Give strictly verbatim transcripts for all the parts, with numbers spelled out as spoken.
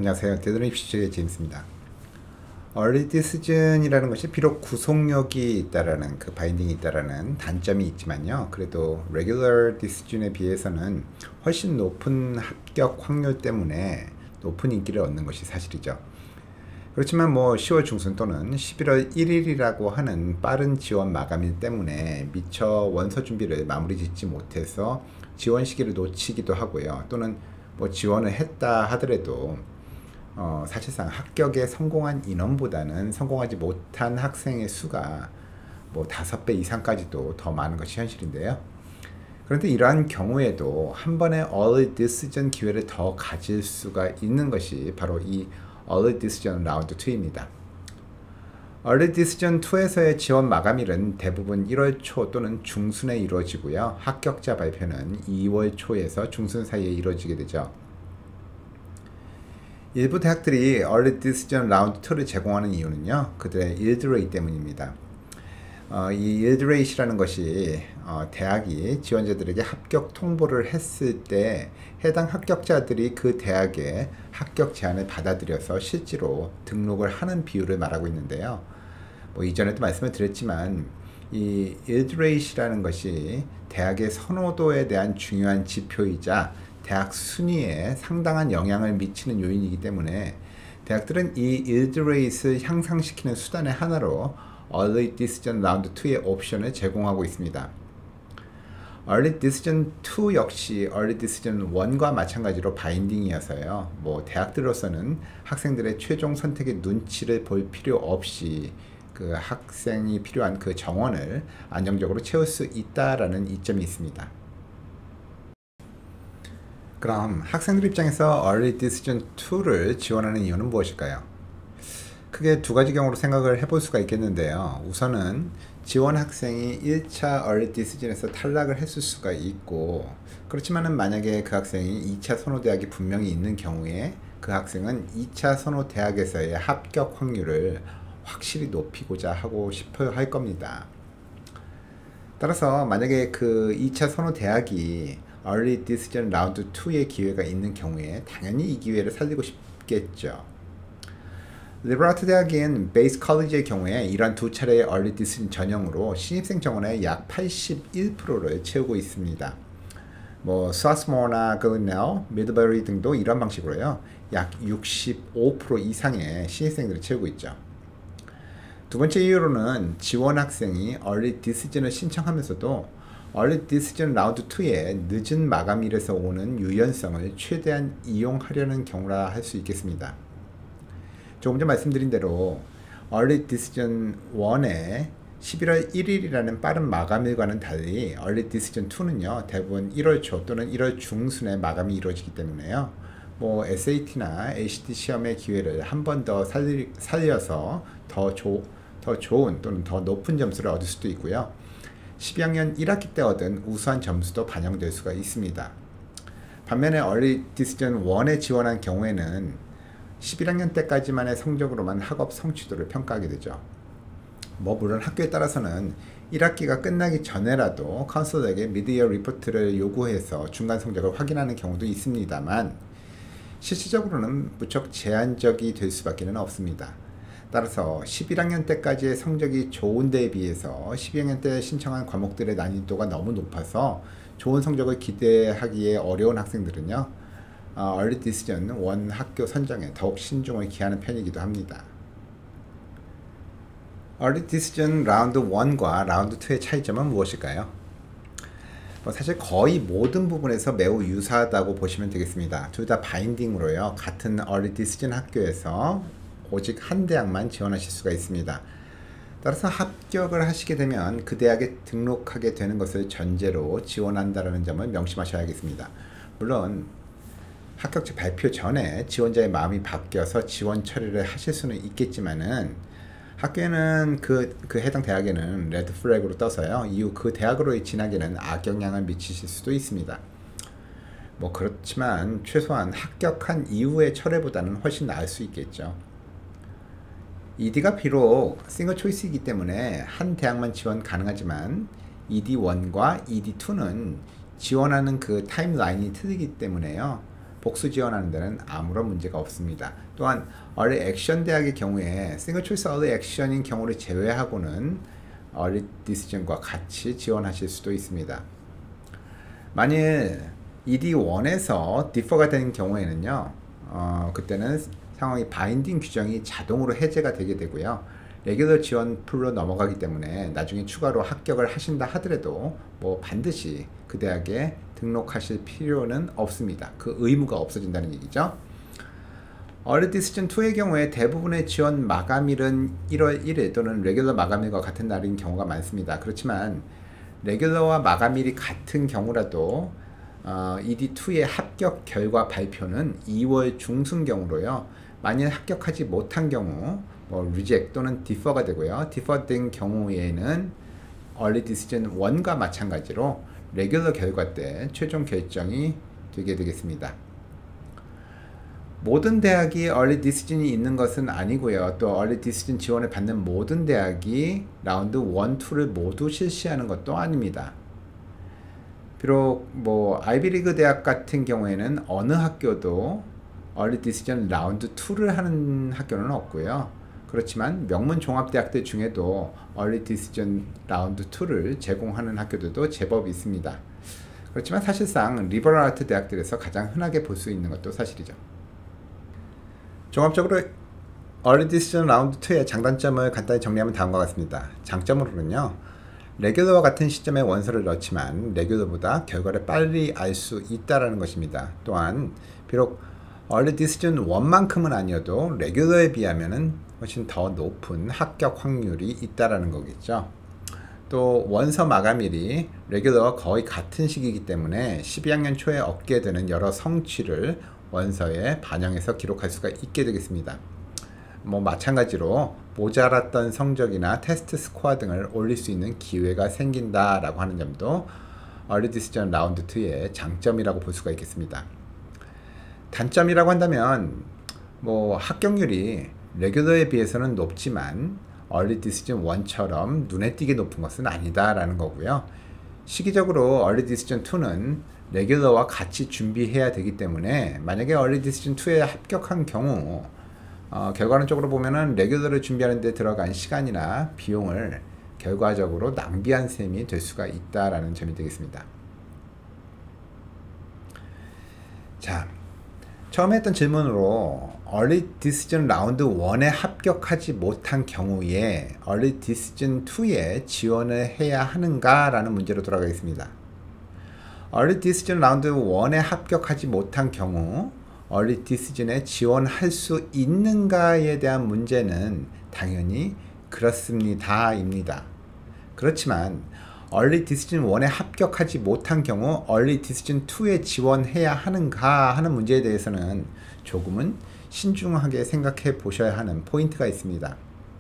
안녕하세요. 데드립시의 제임스입니다. Early Decision이라는 것이 비록 구속력이 있다라는 그 바인딩이 있다라는 단점이 있지만요. 그래도 Regular Decision에 비해서는 훨씬 높은 합격 확률 때문에 높은 인기를 얻는 것이 사실이죠. 그렇지만 뭐 시월 중순 또는 십일월 일일이라고 하는 빠른 지원 마감일 때문에 미처 원서 준비를 마무리 짓지 못해서 지원 시기를 놓치기도 하고요. 또는 뭐 지원을 했다 하더라도 어, 사실상 합격에 성공한 인원보다는 성공하지 못한 학생의 수가 뭐 다섯 배 이상까지도 더 많은 것이 현실인데요. 그런데 이러한 경우에도 한 번에 Early Decision 기회를 더 가질 수가 있는 것이 바로 이 Early Decision 라운드 이입니다. Early Decision 이에서의 지원 마감일은 대부분 일월 초 또는 중순에 이루어지고요. 합격자 발표는 이월 초에서 중순 사이에 이루어지게 되죠. 일부 대학들이 Early Decision 라운드 이를 제공하는 이유는요. 그들의 Yield Rate 때문입니다. 어, 이 Yield Rate이라는 것이 어, 대학이 지원자들에게 합격 통보를 했을 때 해당 합격자들이 그 대학의 합격 제안을 받아들여서 실제로 등록을 하는 비율을 말하고 있는데요. 뭐 이전에도 말씀을 드렸지만 이 Yield Rate이라는 것이 대학의 선호도에 대한 중요한 지표이자 대학 순위에 상당한 영향을 미치는 요인이기 때문에 대학들은 이 Yield Rate를 향상시키는 수단의 하나로 Early Decision 라운드 이의 옵션을 제공하고 있습니다. Early Decision 이 역시 Early Decision 일과 마찬가지로 바인딩이어서요. 뭐 대학들로서는 학생들의 최종 선택의 눈치를 볼 필요 없이 그 학생이 필요한 그 정원을 안정적으로 채울 수 있다라는 이점이 있습니다. 그럼 학생들 입장에서 Early Decision 이를 지원하는 이유는 무엇일까요? 크게 두 가지 경우로 생각을 해볼 수가 있겠는데요. 우선은 지원 학생이 일 차 Early Decision에서 탈락을 했을 수가 있고, 그렇지만은 만약에 그 학생이 이 차 선호대학이 분명히 있는 경우에 그 학생은 이 차 선호대학에서의 합격 확률을 확실히 높이고자 하고 싶어 할 겁니다. 따라서 만약에 그 이 차 선호대학이 Early Decision 라운드 이의 기회가 있는 경우에 당연히 이 기회를 살리고 싶겠죠. 리버라트 대학인 베이스 컬리지의 경우에 이런 두 차례의 Early Decision 전형으로 신입생 정원의 약 팔십일 퍼센트를 채우고 있습니다. 뭐 스와스모어나 글리넬, 미드버리 등도 이런 방식으로요. 약 육십오 퍼센트 이상의 신입생들을 채우고 있죠. 두 번째 이유로는 지원 학생이 Early Decision을 신청하면서도 Early Decision 라운드 이의 늦은 마감일에서 오는 유연성을 최대한 이용하려는 경우라 할 수 있겠습니다. 조금 전 말씀드린 대로 Early Decision 일의 십일월 일일이라는 빠른 마감일과는 달리 Early Decision 이는요 대부분 일월 초 또는 일월 중순에 마감이 이루어지기 때문에요. 뭐 에스에이티나 에이씨티 시험의 기회를 한 번 더 살려서 더, 조, 더 좋은 또는 더 높은 점수를 얻을 수도 있고요. 십이 학년 일 학기 때 얻은 우수한 점수도 반영될 수가 있습니다. 반면에 Early Decision 일에 지원한 경우에는 십일 학년 때까지만의 성적으로만 학업 성취도를 평가하게 되죠. 뭐 물론 학교에 따라서는 일 학기가 끝나기 전에라도 카운슬러에게 미드이어 리포트를 요구해서 중간 성적을 확인하는 경우도 있습니다만 실질적으로는 무척 제한적이 될 수밖에 없습니다. 따라서 십일 학년 때까지의 성적이 좋은 데에 비해서 십이 학년 때 신청한 과목들의 난이도가 너무 높아서 좋은 성적을 기대하기에 어려운 학생들은요. 어, Early Decision 일 학교 선정에 더욱 신중을 기하는 편이기도 합니다. Early Decision 라운드 일과 라운드 이의 차이점은 무엇일까요? 뭐 사실 거의 모든 부분에서 매우 유사하다고 보시면 되겠습니다. 둘 다 바인딩으로요. 같은 Early Decision 학교에서 오직 한 대학만 지원하실 수가 있습니다. 따라서 합격을 하시게 되면 그 대학에 등록하게 되는 것을 전제로 지원한다는 점을 명심하셔야겠습니다. 물론 합격자 발표 전에 지원자의 마음이 바뀌어서 지원 처리를 하실 수는 있겠지만은 학교에는 그, 그 해당 대학에는 레드 플래그로 떠서요. 이후 그 대학으로의 진학에는 악영향을 미치실 수도 있습니다. 뭐 그렇지만 최소한 합격한 이후의 철회보다는 훨씬 나을 수 있겠죠. 이디가 비록 싱글 초이스이기 때문에 한 대학만 지원 가능하지만 이디 일과 이디 이는 지원하는 그 타임라인이 틀리기 때문에요. 복수 지원하는 데는 아무런 문제가 없습니다. 또한 Early Action 대학의 경우에 싱글 초이스 Early Action인 경우를 제외하고는 Early Decision과 같이 지원하실 수도 있습니다. 만일 이디 원에서 디퍼가 되는 경우에는요, 어, 그때는 상황이 바인딩 규정이 자동으로 해제가 되게 되고요. 레귤러 지원 풀로 넘어가기 때문에 나중에 추가로 합격을 하신다 하더라도 뭐 반드시 그 대학에 등록하실 필요는 없습니다. 그 의무가 없어진다는 얘기죠. Early Decision 투의 경우에 대부분의 지원 마감일은 일월 일일 또는 레귤러 마감일과 같은 날인 경우가 많습니다. 그렇지만 레귤러와 마감일이 같은 경우라도 어, 이디 투의 합격 결과 발표는 이월 중순경으로요. 만일 합격하지 못한 경우 뭐 reject 또는 defer가 되고요. defer 된 경우에는 early decision 일과 마찬가지로 레귤러 결과 때 최종 결정이 되게 되겠습니다. 모든 대학이 early decision이 있는 것은 아니고요. 또 early decision 지원을 받는 모든 대학이 라운드 일, 이를 모두 실시하는 것도 아닙니다. 비록 뭐 아이비리그 대학 같은 경우에는 어느 학교도 early decision 라운드 이를 하는 학교는 없고요. 그렇지만 명문 종합대학들 중에도 early decision 라운드 이를 제공하는 학교들도 제법 있습니다. 그렇지만 사실상 리버럴 아트 대학들에서 가장 흔하게 볼 수 있는 것도 사실이죠. 종합적으로 early decision 라운드 이의 장단점을 간단히 정리하면 다음과 같습니다. 장점으로는요, 레귤러와 같은 시점에 원서를 넣지만 레귤러보다 결과를 빨리 알 수 있다는 것입니다. 또한 비록 early decision 일만큼은 아니어도 레귤러에 비하면 훨씬 더 높은 합격 확률이 있다는 거겠죠. 또 원서 마감일이 레귤러와 거의 같은 시기이기 때문에 십이 학년 초에 얻게 되는 여러 성취를 원서에 반영해서 기록할 수가 있게 되겠습니다. 뭐 마찬가지로 모자랐던 성적이나 테스트 스코어 등을 올릴 수 있는 기회가 생긴다라고 하는 점도 Early Decision 라운드 이의 장점이라고 볼 수가 있겠습니다. 단점이라고 한다면 뭐 합격률이 레귤러에 비해서는 높지만 Early Decision 일처럼 눈에 띄게 높은 것은 아니다라는 거고요. 시기적으로 Early Decision 이는 레귤러와 같이 준비해야 되기 때문에 만약에 Early Decision 이에 합격한 경우 어, 결과론적으로 보면은 레귤러를 준비하는 데 들어간 시간이나 비용을 결과적으로 낭비한 셈이 될 수가 있다라는 점이 되겠습니다. 자, 처음에 했던 질문으로 Early Decision 라운드 일에 합격하지 못한 경우에 Early Decision 이에 지원을 해야 하는가 라는 문제로 돌아가겠습니다. Early Decision 라운드 일에 합격하지 못한 경우 Early Decision에 지원할 수 있는가에 대한 문제는 당연히 그렇습니다 입니다. 그렇지만 Early Decision 일에 합격하지 못한 경우 Early Decision 이에 지원해야 하는가 하는 문제에 대해서는 조금은 신중하게 생각해 보셔야 하는 포인트가 있습니다.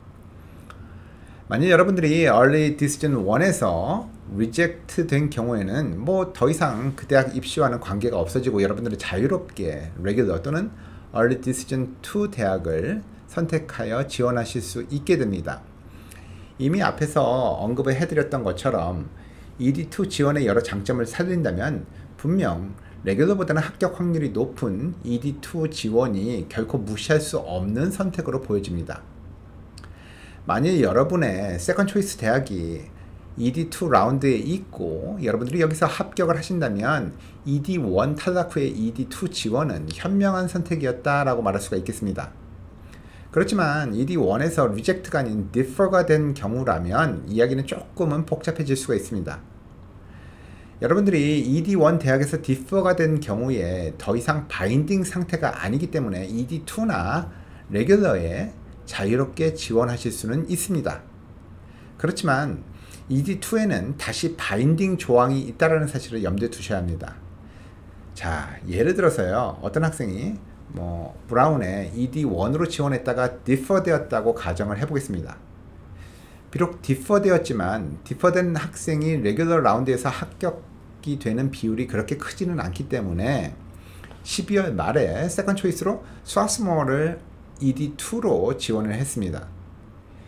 만약 여러분들이 Early Decision 일에서 리젝트 된 경우에는 뭐 더 이상 그 대학 입시와는 관계가 없어지고 여러분들은 자유롭게 레귤러 또는 Early Decision 이 대학을 선택하여 지원하실 수 있게 됩니다. 이미 앞에서 언급을 해드렸던 것처럼 이디 투 지원의 여러 장점을 살린다면 분명 레귤러보다는 합격 확률이 높은 이디 투 지원이 결코 무시할 수 없는 선택으로 보여집니다. 만일 여러분의 세컨 초이스 대학이 이디 투 라운드에 있고 여러분들이 여기서 합격을 하신다면 이디 일 탈락 후의 이디 투 지원은 현명한 선택이었다라고 말할 수가 있겠습니다. 그렇지만 이디 일에서 리젝트가 아닌 디퍼가 된 경우라면 이야기는 조금은 복잡해질 수가 있습니다. 여러분들이 이디 일 대학에서 디퍼가 된 경우에 더 이상 바인딩 상태가 아니기 때문에 이디 투나 레귤러에 자유롭게 지원하실 수는 있습니다. 그렇지만 이디 투에는 다시 바인딩 조항이 있다는 사실을 염두에 두셔야 합니다. 자, 예를 들어서요, 어떤 학생이 뭐 브라운에 이디 일으로 지원했다가 디퍼 되었다고 가정을 해보겠습니다. 비록 디퍼 되었지만 디퍼된 학생이 레귤러 라운드에서 합격이 되는 비율이 그렇게 크지는 않기 때문에 십이월 말에 세컨 초이스로 스와스모어를 이디 투로 지원을 했습니다.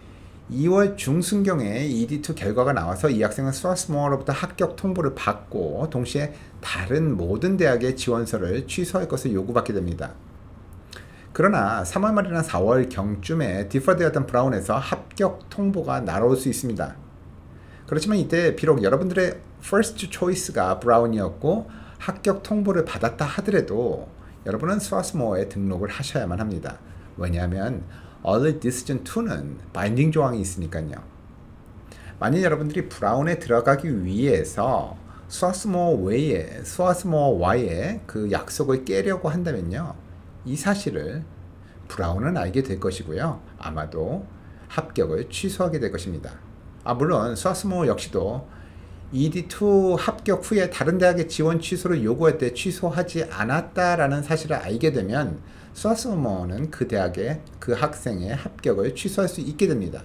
이월 중순경에 이디 투 결과가 나와서 이 학생은 스와스모어로부터 합격 통보를 받고 동시에 다른 모든 대학의 지원서를 취소할 것을 요구받게 됩니다. 그러나 삼월 말이나 사월 경쯤에 디퍼드였던 브라운에서 합격 통보가 날아올 수 있습니다. 그렇지만 이때 비록 여러분들의 first choice가 브라운이었고 합격 통보를 받았다 하더라도 여러분은 스와스모어에 등록을 하셔야만 합니다. 왜냐하면 Early Decision 이는 바인딩 조항이 있으니까요. 만약 여러분들이 브라운에 들어가기 위해서 스와스모어 외에 스와스모어와의 그 약속을 깨려고 한다면요, 이 사실을 브라운은 알게 될 것이고요, 아마도 합격을 취소하게 될 것입니다. 아 물론 스와스모어 역시도 이디 투 합격 후에 다른 대학의 지원 취소를 요구할 때 취소하지 않았다라는 사실을 알게 되면 스와스모어는 그 대학의 그 학생의 합격을 취소할 수 있게 됩니다.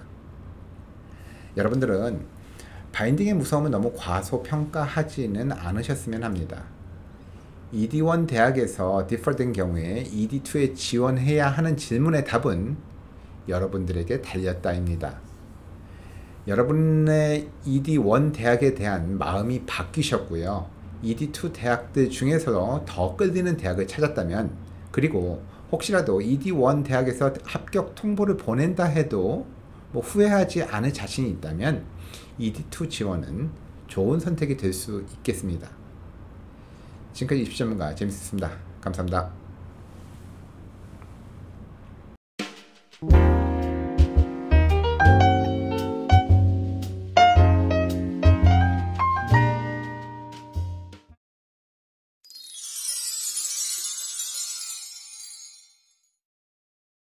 여러분들은 바인딩의 무서움을 너무 과소평가하지는 않으셨으면 합니다. 이디 원 대학에서 디퍼된 경우에 이디 투에 지원해야 하는 질문의 답은 여러분들에게 달렸다입니다. 여러분의 이디 원 대학에 대한 마음이 바뀌셨고요. 이디 투 대학들 중에서 더 끌리는 대학을 찾았다면, 그리고 혹시라도 이디 원 대학에서 합격 통보를 보낸다 해도 뭐 후회하지 않을 자신이 있다면 이디 투 지원은 좋은 선택이 될 수 있겠습니다. 지금까지 입시 전문가 재밌었습니다. 감사합니다.